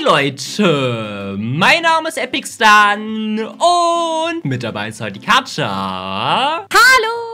Hi Leute, mein Name ist EpicStan und mit dabei ist heute die Katja. Hallo!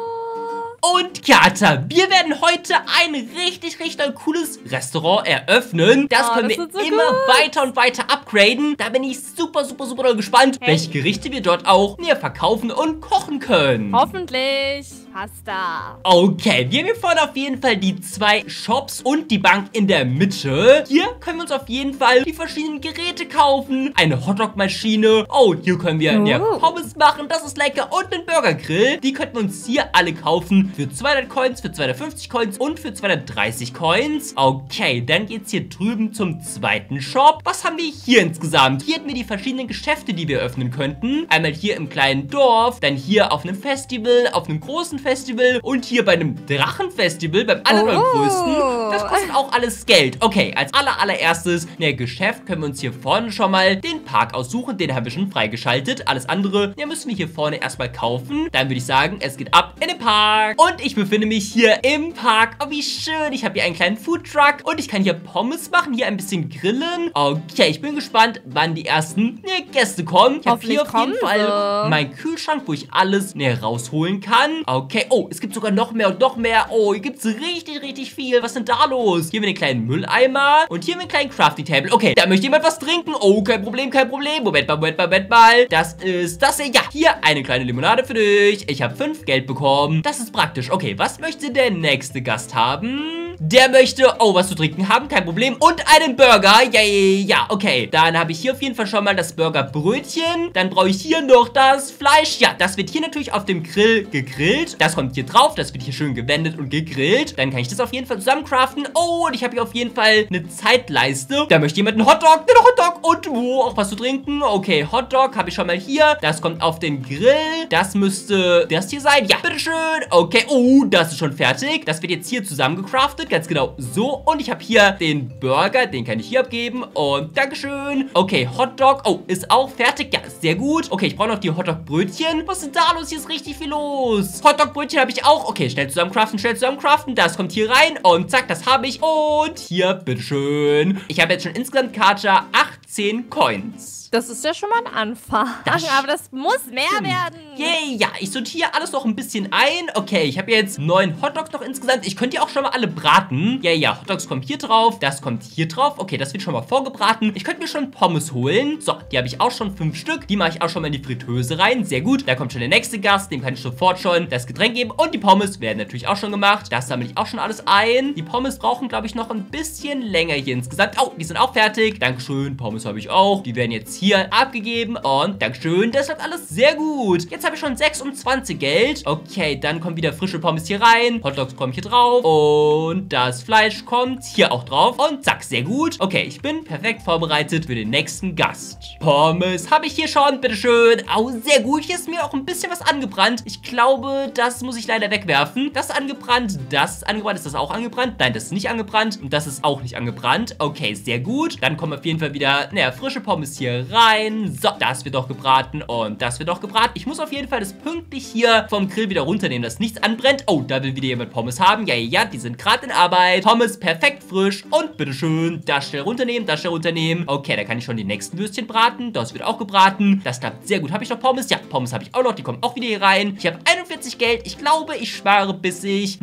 Und Katja, wir werden heute ein richtig cooles Restaurant eröffnen. Das können wir immer weiter und weiter upgraden. Da bin ich super doll gespannt, welche Gerichte wir dort auch näher verkaufen und kochen können. Hoffentlich Pasta. Okay, wir haben hier vorne auf jeden Fall die zwei Shops und die Bank in der Mitte. Hier können wir uns auf jeden Fall die verschiedenen Geräte kaufen. Eine Hotdog-Maschine. Oh, hier können wir Pommes machen. Das ist lecker. Und einen Burgergrill. Die könnten wir uns hier alle kaufen. Für 200 Coins, für 250 Coins und für 230 Coins. Okay, dann geht's hier drüben zum zweiten Shop. Was haben wir hier insgesamt? Hier hätten wir die verschiedenen Geschäfte, die wir öffnen könnten. Einmal hier im kleinen Dorf, dann hier auf einem Festival, auf einem großen Festival und hier bei einem Drachenfestival, beim allergrößten. Das kostet auch alles Geld. Okay, als allererstes, Geschäft können wir uns hier vorne schon mal den Park aussuchen. Den haben wir schon freigeschaltet. Alles andere, müssen wir hier vorne erstmal kaufen. Dann würde ich sagen, es geht ab in den Park. Und ich befinde mich hier im Park. Oh, wie schön. Ich habe hier einen kleinen Foodtruck und ich kann hier Pommes machen, hier ein bisschen grillen. Okay, ich bin gespannt, wann die ersten Gäste kommen. Ich habe hier auf jeden Fall meinen Kühlschrank, wo ich alles rausholen kann. Okay, oh, es gibt sogar noch mehr und noch mehr. Oh, hier gibt es richtig viel. Was ist denn da los? Hier haben wir einen kleinen Mülleimer und hier haben wir einen kleinen Crafting Table. Okay, da möchte jemand was trinken. Oh, kein Problem. Moment mal. Das ist das hier. Ja, hier eine kleine Limonade für dich. Ich habe 5 Geld bekommen. Das ist praktisch. Okay, was möchte der nächste Gast haben? Der möchte, was zu trinken haben, kein Problem. Und einen Burger. Ja, okay. Dann habe ich hier auf jeden Fall schon mal das Burgerbrötchen. Dann brauche ich hier noch das Fleisch. Ja, das wird hier natürlich auf dem Grill gegrillt. Das kommt hier drauf. Das wird hier schön gewendet und gegrillt. Dann kann ich das auf jeden Fall zusammen craften. Oh, und ich habe hier auf jeden Fall eine Zeitleiste. Da möchte jemand einen Hotdog. Und auch was zu trinken. Okay, Hotdog habe ich schon mal hier. Das kommt auf den Grill. Das müsste das hier sein. Ja, bitteschön. Okay, oh, das ist schon fertig. Das wird jetzt hier zusammen gecraftet. Ganz genau so. Und ich habe hier den Burger. Den kann ich hier abgeben. Und Dankeschön. Okay, Hotdog. Oh, ist auch fertig. Ja, sehr gut. Okay, ich brauche noch die Hotdog-Brötchen. Was ist denn da los? Hier ist richtig viel los. Hotdog-Brötchen habe ich auch. Okay, schnell zusammen craften. Das kommt hier rein. Und zack, das habe ich. Und hier, bitteschön. Ich habe jetzt schon insgesamt, Katja, 18 Coins. Das ist ja schon mal ein Anfang. Aber das muss mehr werden. Ja, ich sortiere alles noch ein bisschen ein. Okay, ich habe jetzt 9 Hotdogs noch insgesamt. Ich könnte die auch schon mal alle braten. Ja, Hotdogs kommen hier drauf. Das kommt hier drauf. Okay, das wird schon mal vorgebraten. Ich könnte mir schon Pommes holen. So, die habe ich auch schon 5 Stück. Die mache ich auch schon mal in die Fritteuse rein. Sehr gut. Da kommt schon der nächste Gast. Dem kann ich sofort schon das Getränk geben. Und die Pommes werden natürlich auch schon gemacht. Das sammle ich auch schon alles ein. Die Pommes brauchen, glaube ich, noch ein bisschen länger hier insgesamt. Oh, die sind auch fertig. Dankeschön. Pommes habe ich auch. Die werden jetzt hier abgegeben und Dankeschön, das läuft alles sehr gut. Jetzt habe ich schon 26 Geld. Okay, dann kommen wieder frische Pommes hier rein. Hotdogs kommen hier drauf und das Fleisch kommt hier auch drauf und zack, sehr gut. Okay, ich bin perfekt vorbereitet für den nächsten Gast. Pommes habe ich hier schon, bitteschön. Oh, sehr gut. Hier ist mir auch ein bisschen was angebrannt. Ich glaube, das muss ich leider wegwerfen. Das ist angebrannt, das ist angebrannt. Ist das auch angebrannt? Nein, das ist nicht angebrannt und das ist auch nicht angebrannt. Okay, sehr gut. Dann kommen auf jeden Fall wieder, frische Pommes hier rein. So, das wird doch gebraten und das wird doch gebraten. Ich muss auf jeden Fall das pünktlich hier vom Grill wieder runternehmen, dass nichts anbrennt. Oh, da will wieder jemand Pommes haben. Ja, die sind gerade in Arbeit. Pommes perfekt frisch und bitteschön, das schnell runternehmen. Okay, da kann ich schon die nächsten Würstchen braten. Das wird auch gebraten. Das klappt sehr gut. Habe ich noch Pommes? Ja, Pommes habe ich auch noch. Die kommen auch wieder hier rein. Ich habe 41 Geld. Ich glaube, ich spare, bis ich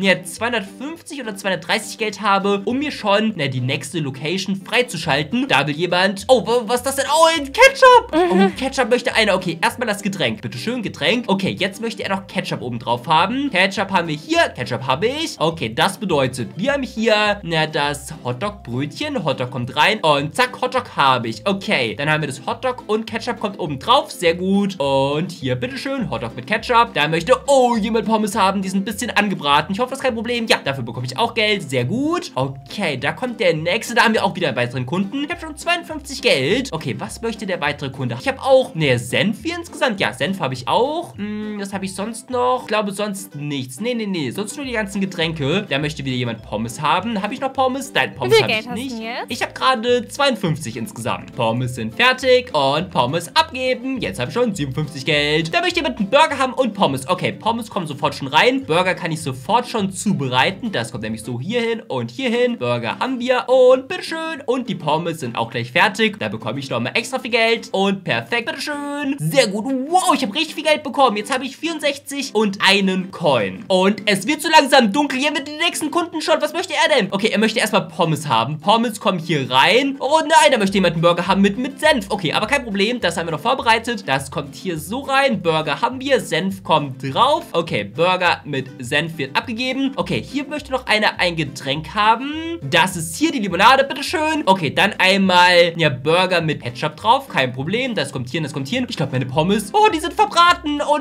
250 oder 230 Geld habe, um mir schon die nächste Location freizuschalten. Da will jemand... Oh, was ist das denn? Oh, ein Ketchup! Oh, Ketchup möchte einer. Okay, erstmal das Getränk. Bitteschön, Getränk. Okay, jetzt möchte er noch Ketchup oben drauf haben. Ketchup haben wir hier. Ketchup habe ich. Okay, das bedeutet, wir haben hier das Hotdog-Brötchen. Hotdog kommt rein und zack, Hotdog habe ich. Okay, dann haben wir das Hotdog und Ketchup kommt oben drauf. Sehr gut. Und hier, bitteschön, Hotdog mit Ketchup. Da möchte, jemand Pommes haben. Die sind ein bisschen angebraten. Ich hoffe, das ist kein Problem. Ja, dafür bekomme ich auch Geld. Sehr gut. Okay, da kommt der nächste. Da haben wir auch wieder einen weiteren Kunden. Ich habe schon 52 Geld. Okay, was möchte der weitere Kunde? Ich habe auch, ne, Senf hier insgesamt. Ja, Senf habe ich auch. Was habe ich sonst noch? Ich glaube, sonst nichts. Nee. Sonst nur die ganzen Getränke. Da möchte wieder jemand Pommes haben. Habe ich noch Pommes? Nein, Pommes habe ich nicht. Ich habe gerade 52 insgesamt. Pommes sind fertig und Pommes abgeben. Jetzt habe ich schon 57 Geld. Da möchte jemand einen Burger haben und Pommes. Okay, Pommes kommen sofort schon rein. Burger kann ich sofort schon zubereiten. Das kommt nämlich so hier hin und hier hin. Burger haben wir und bitteschön. Und die Pommes sind auch gleich fertig. Da bekomme ich nochmal extra viel Geld. Und perfekt, bitteschön. Sehr gut. Wow, ich habe richtig viel Geld bekommen. Jetzt habe ich 64 und einen Coin. Und es wird so langsam dunkel. Hier mit den nächsten Kunden schon. Was möchte er denn? Okay, er möchte erstmal Pommes haben. Pommes kommen hier rein. Oh nein, da möchte jemand einen Burger haben mit Senf. Okay, aber kein Problem. Das haben wir noch vorbereitet. Das kommt hier so rein. Burger haben wir. Senf kommt drauf. Okay, Burger mit Senf wird abgegeben. Okay, hier möchte noch einer ein Getränk haben. Das ist hier die Limonade. Bitteschön. Okay, dann einmal ja, Burger mit Ketchup drauf. Kein Problem. Das kommt hier und das kommt hier. Ich glaube, meine Pommes. Oh, die sind verbraten. Oh,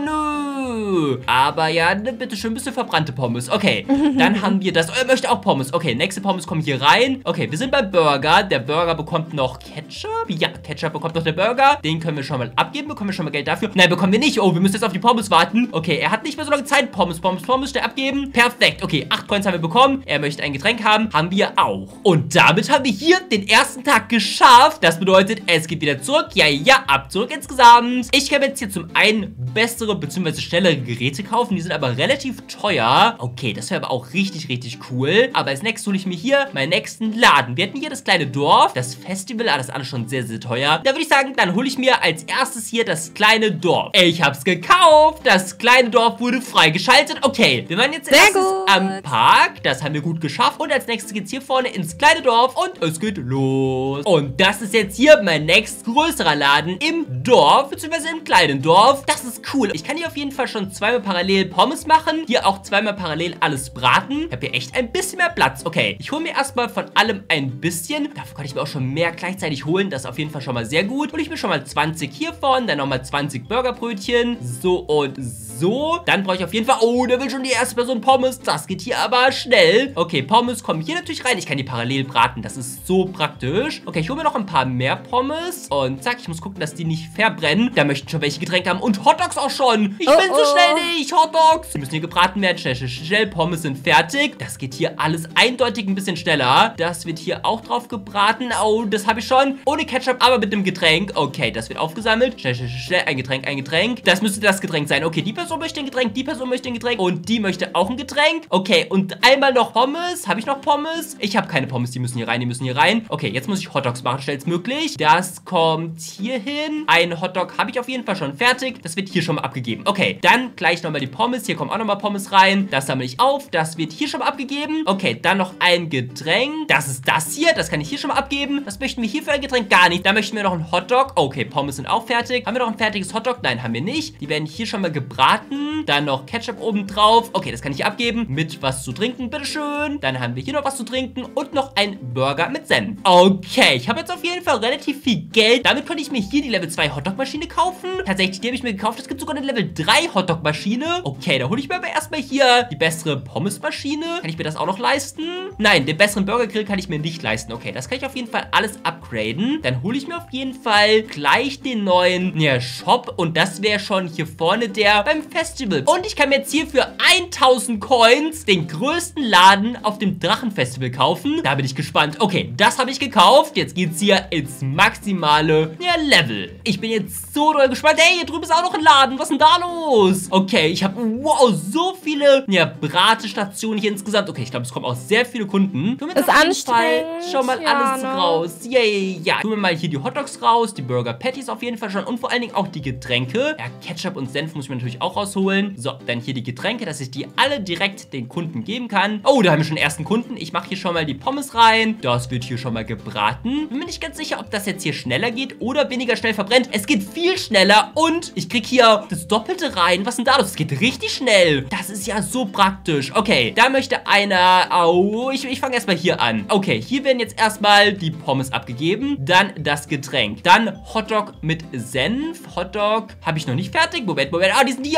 nö. Aber ja, ne, bitteschön, ein bisschen verbrannte Pommes. Okay, dann haben wir das. Oh, er möchte auch Pommes. Okay, nächste Pommes kommen hier rein. Okay, wir sind beim Burger. Der Burger bekommt noch Ketchup. Ja, Ketchup bekommt noch der Burger. Den können wir schon mal abgeben. Bekommen wir schon mal Geld dafür? Nein, bekommen wir nicht. Oh, wir müssen jetzt auf die Pommes warten. Okay, er hat nicht mehr so lange Zeit. Pommes, schnell abgeben. Perfekt. Okay, 8 Coins haben wir bekommen. Er möchte ein Getränk haben. Haben wir auch. Und damit haben wir hier den ersten Tag geschafft. Das bedeutet, es geht wieder zurück. Ja, ab zurück insgesamt. Ich kann jetzt hier zum einen bessere bzw. schnellere Geräte kaufen. Die sind aber relativ teuer. Okay, das wäre aber auch richtig cool. Aber als nächstes hole ich mir hier meinen nächsten Laden. Wir hatten hier das kleine Dorf, das Festival. Das ist alles schon sehr teuer. Da würde ich sagen, dann hole ich mir als erstes hier das kleine Dorf. Ich habe es gekauft. Das kleine Dorf wurde freigeschaltet. Okay, wir waren jetzt erstes am Park. Das haben wir gut geschafft. Und als nächstes geht es hier vorne ins kleine Dorf. Und es geht los. Und das ist jetzt hier mein nächstgrößerer Laden im Dorf, beziehungsweise im kleinen Dorf. Das ist cool. Ich kann hier auf jeden Fall schon zweimal parallel Pommes machen. Hier auch zweimal parallel alles braten. Ich habe hier echt ein bisschen mehr Platz. Okay, ich hole mir erstmal von allem ein bisschen. Dafür kann ich mir auch schon mehr gleichzeitig holen. Das ist auf jeden Fall schon mal sehr gut. Hole ich mir schon mal 20 hiervon. Dann nochmal 20 Burgerbrötchen. So und so. Dann brauche ich auf jeden Fall... Oh, da will schon die erste Person Pommes. Das geht hier aber schnell. Okay, Pommes kommen hier natürlich rein. Ich kann die parallel braten. Das ist so praktisch. Okay, ich hole mir noch ein paar mehr Pommes. Und zack, ich muss gucken, dass die nicht verbrennen. Da möchten schon welche Getränke haben. Und Hotdogs auch schon. Ich bin so schnell nicht. Hotdogs. Die müssen hier gebraten werden. Schnell. Pommes sind fertig. Das geht hier alles eindeutig ein bisschen schneller. Das wird hier auch drauf gebraten. Oh, das habe ich schon. Ohne Ketchup, aber mit einem Getränk. Okay, das wird aufgesammelt. Schnell. Ein Getränk. Das müsste das Getränk sein. Okay, die Person möchte ein Getränk. Die Person möchte ein Getränk. Und die möchte auch ein Getränk. Okay, und einmal noch Pommes. Habe ich noch Pommes? Ich habe keine Pommes. Die müssen hier rein. Okay, jetzt muss ich Hotdogs machen, schnellstmöglich. Das kommt hier hin. Ein Hotdog habe ich auf jeden Fall schon fertig. Das wird hier schon mal abgegeben. Okay, dann gleich nochmal die Pommes. Hier kommen auch nochmal Pommes rein. Das sammle ich auf. Das wird hier schon mal abgegeben. Okay, dann noch ein Getränk. Das ist das hier. Das kann ich hier schon mal abgeben. Was möchten wir hier für ein Getränk? Gar nicht. Da möchten wir noch einen Hotdog. Okay, Pommes sind auch fertig. Haben wir noch ein fertiges Hotdog? Nein, haben wir nicht. Die werden hier schon mal gebraten. Dann noch Ketchup oben drauf. Okay, das kann ich abgeben. Mit was zu trinken, bitteschön. Dann haben wir hier noch was zu trinken. Und noch ein Burger mit Senf. Okay, ich habe jetzt auf jeden Fall relativ viel Geld. Damit konnte ich mir hier die Level 2 Hotdog-Maschine kaufen. Tatsächlich, die habe ich mir gekauft. Es gibt sogar eine Level 3 Hotdog-Maschine. Okay, da hole ich mir aber erstmal hier die bessere Pommes-Maschine. Kann ich mir das auch noch leisten? Nein, den besseren Burger-Grill kann ich mir nicht leisten. Okay, das kann ich auf jeden Fall alles upgraden. Dann hole ich mir auf jeden Fall gleich den neuen Shop. Und das wäre schon hier vorne der beim Festival. Und ich kann mir jetzt hier für 1000 Coins den größten Laden auf dem Drachenfestival kaufen. Da bin ich gespannt. Okay, das habe ich gekauft. Jetzt geht es hier ins maximale Level. Ich bin jetzt so doll gespannt. Hey, hier drüben ist auch noch ein Laden. Was ist denn da los? Okay, ich habe, wow, so viele Bratestationen hier insgesamt. Okay, ich glaube, es kommen auch sehr viele Kunden. Tun wir jetzt auf jeden Fall schon mal alles raus. Yay, ja. Tun wir mal hier die Hotdogs raus, die Burger Patties auf jeden Fall schon und vor allen Dingen auch die Getränke. Ja, Ketchup und Senf muss ich mir natürlich auch rausholen. So, dann hier die Getränke, dass ich die alle direkt den Kunden geben kann. Oh, da haben wir schon den ersten Kunden. Ich mache hier schon mal die Pommes rein. Das wird hier schon mal gebraten. Bin mir nicht ganz sicher, ob das jetzt hier schneller geht oder weniger schnell verbrennt. Es geht viel schneller und ich kriege hier das Doppelte rein. Was ist denn da los? Es geht richtig schnell. Das ist ja so praktisch. Okay, da möchte einer... Oh, ich fange erstmal hier an. Okay, hier werden jetzt erstmal die Pommes abgegeben. Dann das Getränk. Dann Hotdog mit Senf. Hotdog habe ich noch nicht fertig. Moment. Ah, die sind hier.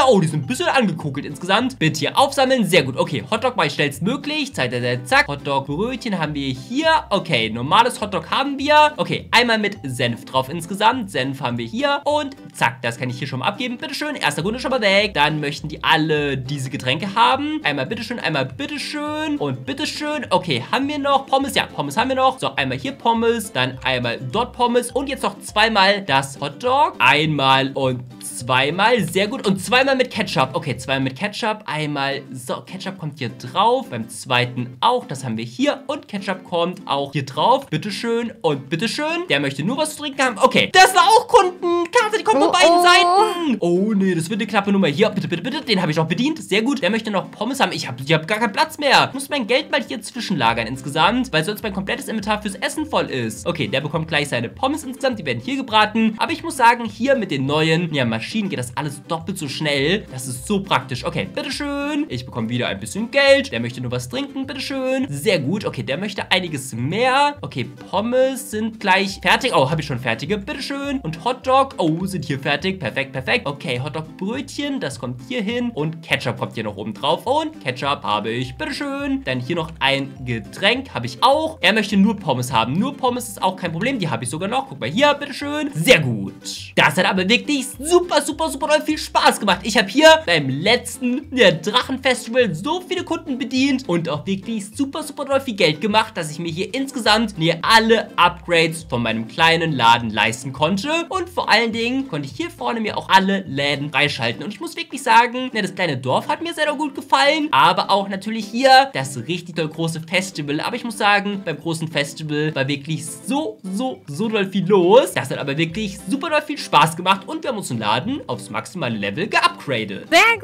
hier. Oh, die sind ein bisschen angekokelt insgesamt. Bitte hier aufsammeln. Sehr gut. Okay, Hotdog mache ich schnellstmöglich. Zack. Hotdog-Brötchen haben wir hier. Okay, normales Hotdog haben wir. Okay, einmal mit Senf drauf insgesamt. Senf haben wir hier. Und zack, das kann ich hier schon mal abgeben. Bitteschön. Erster Kunde schon mal weg. Dann möchten die alle diese Getränke haben. Einmal bitteschön, einmal bitteschön. Und bitteschön. Okay, haben wir noch Pommes? Ja, Pommes haben wir noch. So, einmal hier Pommes. Dann einmal dort Pommes. Und jetzt noch zweimal das Hotdog. Einmal und zweimal. Sehr gut. Und zweimal mit Ketchup. Okay, zweimal mit Ketchup. Einmal. So, Ketchup kommt hier drauf. Beim zweiten auch. Das haben wir hier. Und Ketchup kommt auch hier drauf. Bitteschön und bitteschön. Der möchte nur was zu trinken haben. Okay, das war auch Kundenkarte. Die kommt von beiden Seiten. Oh, nee, das wird eine knappe Nummer. Hier, bitte, bitte, bitte. Den habe ich auch bedient. Sehr gut. Der möchte noch Pommes haben. Ich hab gar keinen Platz mehr. Ich muss mein Geld mal hier zwischenlagern insgesamt, weil sonst mein komplettes Inventar fürs Essen voll ist. Okay, der bekommt gleich seine Pommes insgesamt. Die werden hier gebraten. Aber ich muss sagen, hier mit den neuen Maschinen geht das alles doppelt so schnell. Das ist so praktisch. Okay, bitteschön. Ich bekomme wieder ein bisschen Geld. Der möchte nur was trinken. Bitteschön. Sehr gut. Okay, der möchte einiges mehr. Okay, Pommes sind gleich fertig. Oh, habe ich schon fertige. Bitteschön. Und Hotdog. Oh, sind hier fertig. Perfekt, perfekt. Okay, Hotdog-Brötchen. Das kommt hier hin. Und Ketchup kommt hier noch oben drauf. Und Ketchup habe ich. Bitteschön. Dann hier noch ein Getränk. Habe ich auch. Er möchte nur Pommes haben. Nur Pommes ist auch kein Problem. Die habe ich sogar noch. Guck mal hier. Bitteschön. Sehr gut. Das hat aber wirklich super doll viel Spaß gemacht. Ich habe hier beim letzten Drachenfestival so viele Kunden bedient und auch wirklich super doll viel Geld gemacht, dass ich mir hier insgesamt alle Upgrades von meinem kleinen Laden leisten konnte. Und vor allen Dingen konnte ich hier vorne mir auch alle Läden freischalten. Und ich muss wirklich sagen, das kleine Dorf hat mir sehr gut gefallen, aber auch natürlich hier das richtig doll große Festival. Aber ich muss sagen, beim großen Festival war wirklich so doll viel los. Das hat aber wirklich super doll viel Spaß gemacht und wir haben unseren Laden aufs maximale Level geupgradet. Sehr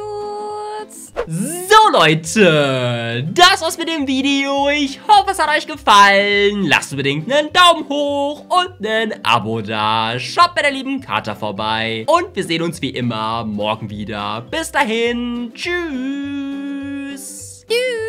gut. So, Leute, das war's mit dem Video. Ich hoffe, es hat euch gefallen. Lasst unbedingt einen Daumen hoch und ein Abo da. Schaut bei der lieben Kata vorbei. Und wir sehen uns wie immer morgen wieder. Bis dahin. Tschüss. Tschüss.